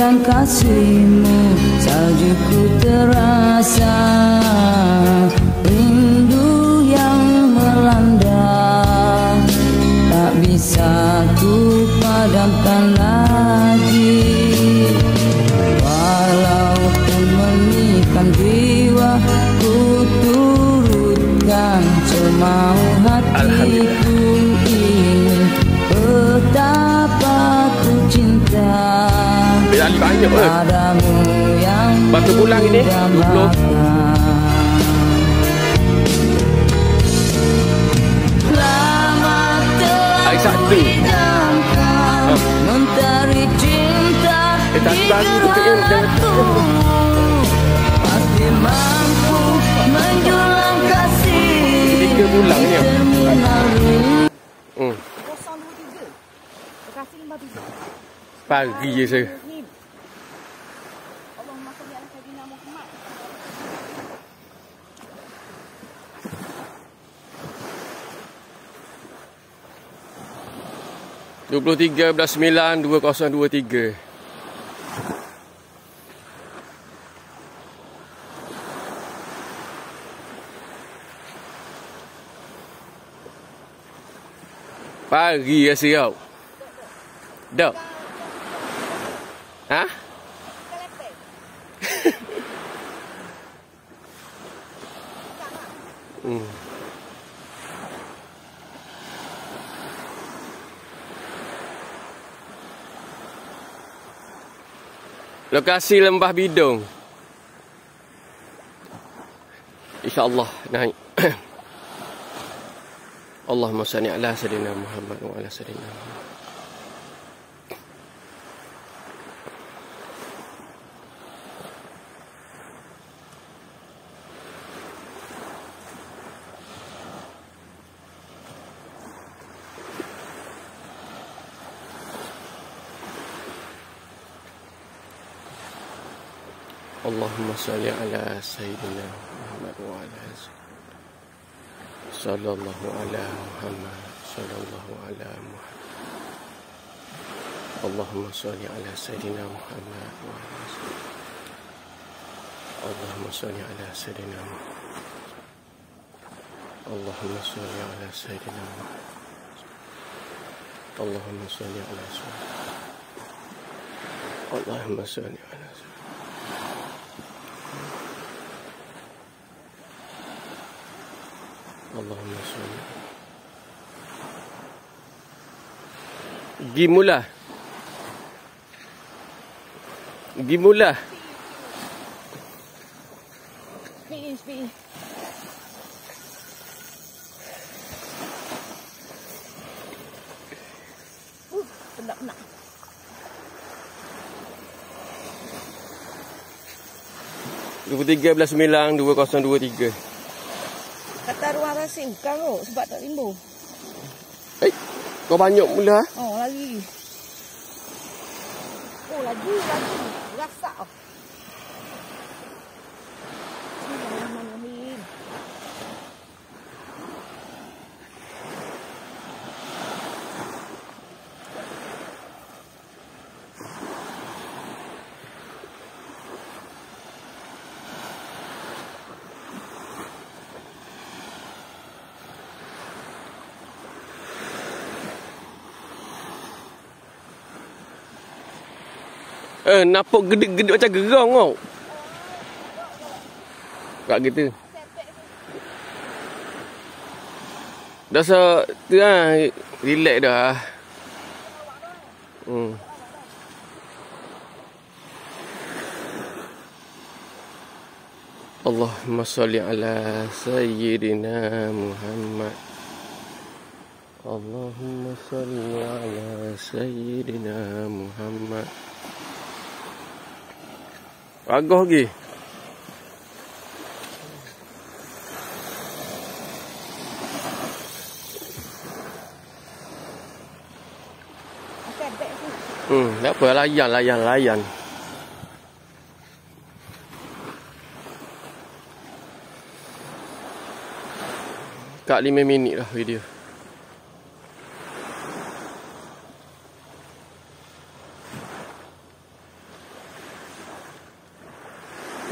dengan kasihmu, saljuku terasa, rindu yang melanda, tak bisa ku padamkan lagi. Walaupun menikam jiwa, ku turutkan semau hatiku, ingin betapa ku cinta padamu yang batu pulang ini 20. Lama telah ku idamkan mentari cinta di gelapku, pasti mampu menjulang kasih di terminal rindu. 023 Bekasi 53 Pagi je saya. Allahumma shalli ala sayyidina Muhammad. (23 9 2023). Pagi ya siap. Dah. Ha? Lokasi Lembah Bidung. InsyaAllah naik. Allahumma salli ala sayyidina Muhammad wa ala sayyidina Muhammad. Allahumma salli ala sayyidina Muhammad wa ala sallallahu ala Muhammad sallallahu ala Muhammad. Allahumma salli ala sayyidina Muhammad wa ala Allahumma salli ala sayyidina Muhammad. Allahumma salli ala sayyidina Muhammad. Allahumma salli ala sayyidina Allahumma salli ala sayyidina Allahumma salli. Gimulah. Gimulah. Speed. Penat. 23 9 2023. Kata ruang rasa bukan kot sebab tak timbul. Kau banyak pula. Oh, lagi. Oh, lagi. Rasak. Bismillahirrahmanirrahim. Nampak gede-gede macam gerong tau. Kat gitu. Dah tu lah. Relax dah. Allahumma salli ala sayyidina Muhammad. Allahumma salli ala sayyidina Muhammad. Bagus lagi. Tak apa, layan. Kat 5 minit lah video.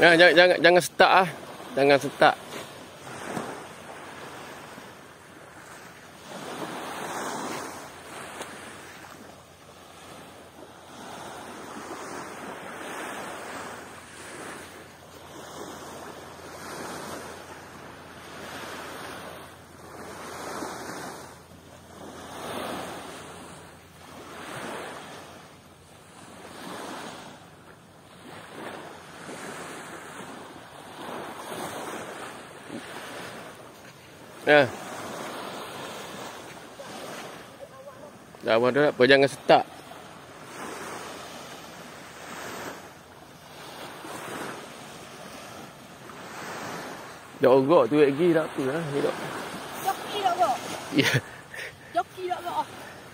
Jangan start ah. Jangan start. Dah ada apa, jangan start. Dah ogok tu lagi tak apa lah. Joki tak kok? Ya. Joki tak kok?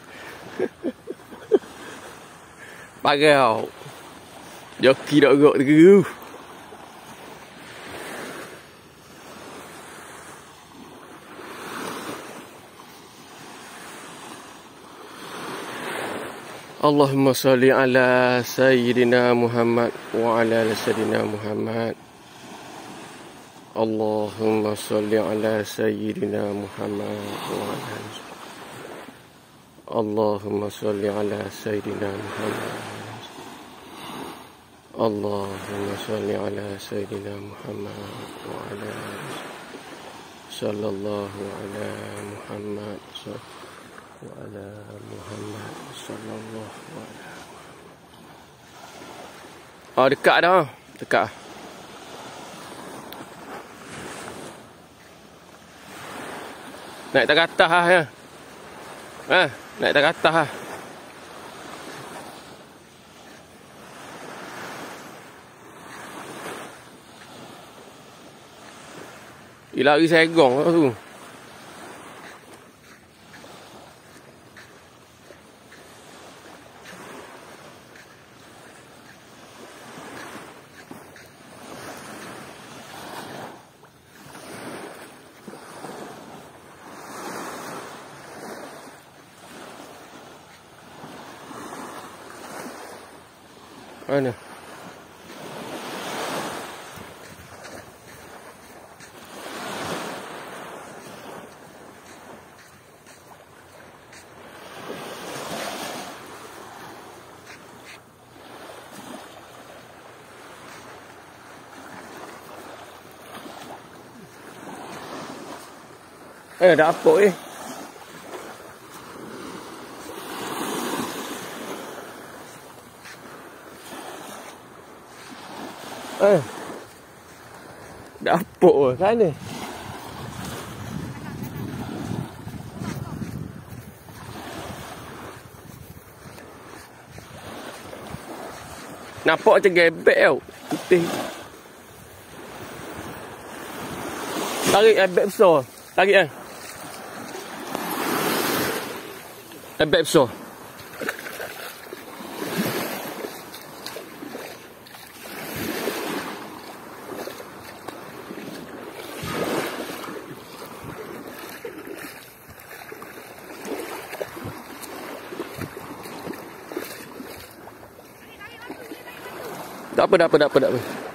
Pagau. Joki tak ogok tu. Allahumma salli ala Sayyidina Muhammad wa ala Sayyidina Muhammad. Allahumma salli ala Sayyidina Muhammad wa ala Allahumma salli ala Sayyidina Muhammad. Allahumma salli ala Sayyidina Muhammad wa ala sallallahu ala Muhammad wa ala Muhammad sallallahu ala. Oh, dekat dah. Dekat. Naik tak atas ah ya. Naik tak atas ah. Lari segong tu. Mana? Dah apa dah apa sana? Nampak macam gebek tau. Putih. Tarik gebek besar. Tarik kan. Gebek besar. Tak apa.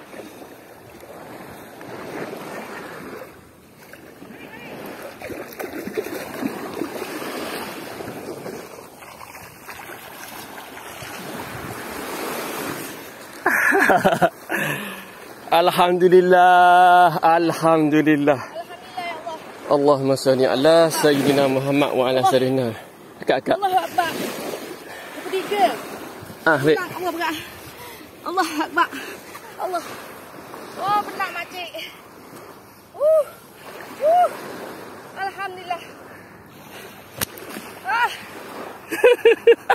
Alhamdulillah. Alhamdulillah ya Allah. Allahumma salli ala Sayyidina Muhammad wa ala Sayyidina. Akak. Allahu Akbar. Ketiga. Wait. Allah berat. Allah Akbar. Allah. Oh, benar makcik. Alhamdulillah.